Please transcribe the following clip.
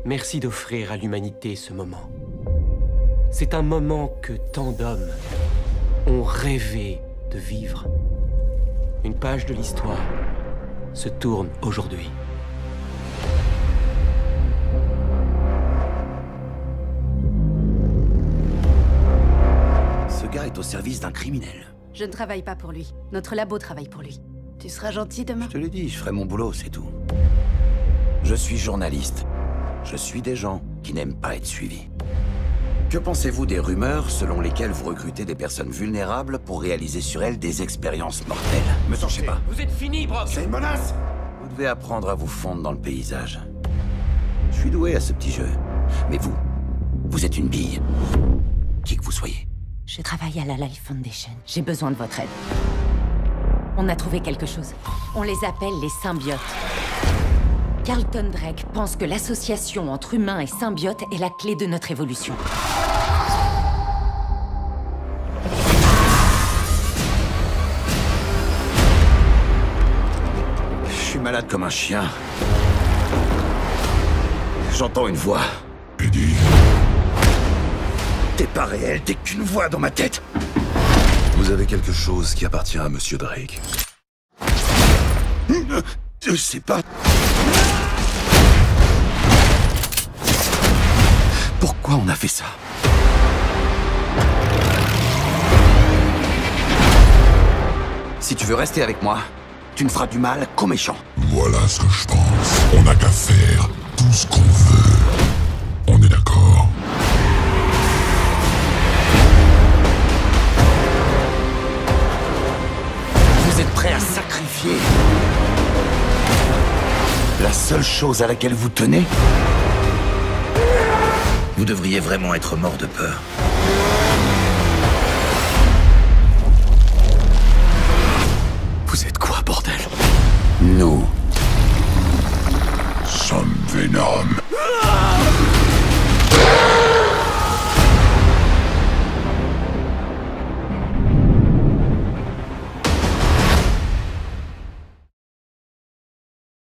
Merci d'offrir à l'humanité ce moment. C'est un moment que tant d'hommes ont rêvé de vivre. Une page de l'histoire se tourne aujourd'hui. Ce gars est au service d'un criminel. Je ne travaille pas pour lui. Notre labo travaille pour lui. Tu seras gentil demain? Je te l'ai dit, je ferai mon boulot, c'est tout. Je suis journaliste. Je suis des gens qui n'aiment pas être suivis. Que pensez-vous des rumeurs selon lesquelles vous recrutez des personnes vulnérables pour réaliser sur elles des expériences mortelles? Me cherchez pas. Vous êtes fini, Brock! C'est une menace! Vous devez apprendre à vous fondre dans le paysage. Je suis doué à ce petit jeu. Mais vous êtes une bille. Qui que vous soyez. Je travaille à la Life Foundation. J'ai besoin de votre aide. On a trouvé quelque chose. On les appelle les symbiotes. Carlton Drake pense que l'association entre humains et symbiotes est la clé de notre évolution. Je suis malade comme un chien. J'entends une voix. Eddie. T'es pas réel, t'es qu'une voix dans ma tête. Vous avez quelque chose qui appartient à Monsieur Drake. Je sais pas. Pourquoi on a fait ça? Si tu veux rester avec moi, tu ne feras du mal qu'aux méchants. Voilà ce que je pense. On n'a qu'à faire tout ce qu'on veut. On est d'accord? Vous êtes prêts à sacrifier la seule chose à laquelle vous tenez? Vous devriez vraiment être mort de peur.